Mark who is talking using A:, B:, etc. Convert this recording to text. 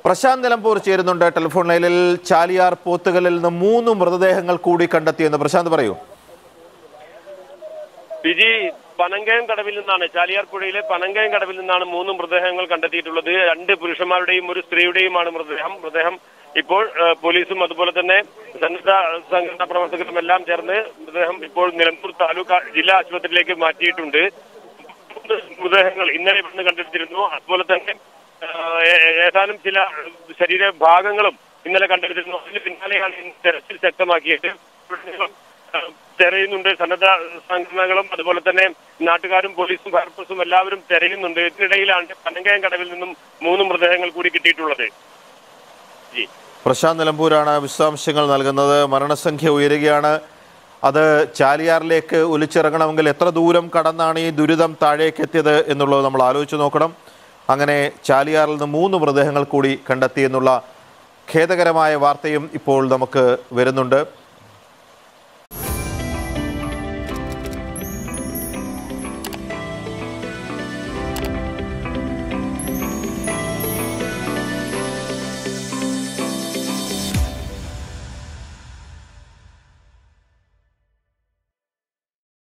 A: പ്രശാന്ത് നിലമ്പൂർ ചേരുന്നുണ്ട് ടെലിഫോൺ ലൈനിൽ. ചാലിയാർ പോത്തുകലിൽ നിന്ന് 3 മൃതദേഹങ്ങൾ കൂടി കണ്ടെത്തിയെന്ന് പ്രശാന്ത് പറയൂ.
B: വിജി, പനങ്കയം കടവിൽ നിന്നാണ്, ചാലിയാർ പുഴയിലെ പനങ്കയം കടവിൽ നിന്നാണ് 3 മൃതദേഹങ്ങൾ കണ്ടെത്തിയിട്ടുള്ളത്. 2 പുരുഷന്മാരുടെയും 1 സ്ത്രീയുടെയുമാണ് മൃതദേഹം. ഇപ്പോൾ പോലീസും അതുപോലെ തന്നെ സന്നദ്ധ സംഘടനാ പ്രവർത്തകരും എല്ലാം ചേർന്ന് മൃതദേഹം ഇപ്പോൾ നിലമ്പൂർ താലൂക്ക് ജില്ലാ ആശുപത്രിയിലേക്ക് മാറ്റിയിട്ടുണ്ട്. മൃതദേഹങ്ങൾ ഇന്നലെ ഇവിടുന്ന് കണ്ടെടുത്തിരുന്നു. അതുപോലെ തന്നെ ഏതാനും ചില ശരീരഭാഗങ്ങളും ഇന്നലെ കണ്ടെടുത്തിരുന്നു. അതിന് പിന്നാലെയാണ് തെരച്ചിൽ ശക്തമാക്കിയിട്ട് തെരയുന്നുണ്ട്. സന്നദ്ധ സംഘടനകളും അതുപോലെ തന്നെ നാട്ടുകാരും പോലീസും ഫയർഫോഴ്സും എല്ലാവരും തെരയുന്നുണ്ട്. ഇതിനിടയിലാണ് പനങ്കയം കടവിൽ നിന്നും 3 മൃതദേഹങ്ങൾ കൂടി കിട്ടിയിട്ടുള്ളത്.
A: പ്രശാന്ത് നിലമ്പൂരാണ് വിശദാംശങ്ങൾ നൽകുന്നത്. മരണസംഖ്യ ഉയരുകയാണ്. അത് ചാലിയാറിലേക്ക് ഒലിച്ചിറങ്ങണമെങ്കിൽ എത്ര ദൂരം കടന്നാണ് ഈ ദുരിതം താഴേക്ക് എത്തിയത് എന്നുള്ളത് നമ്മൾ ആലോചിച്ച് നോക്കണം. അങ്ങനെ ചാലിയാറിൽ നിന്ന് 3 മൃതദേഹങ്ങൾ കൂടി കണ്ടെത്തി എന്നുള്ള ഖേദകരമായ വാർത്തയും ഇപ്പോൾ നമുക്ക് വരുന്നുണ്ട്.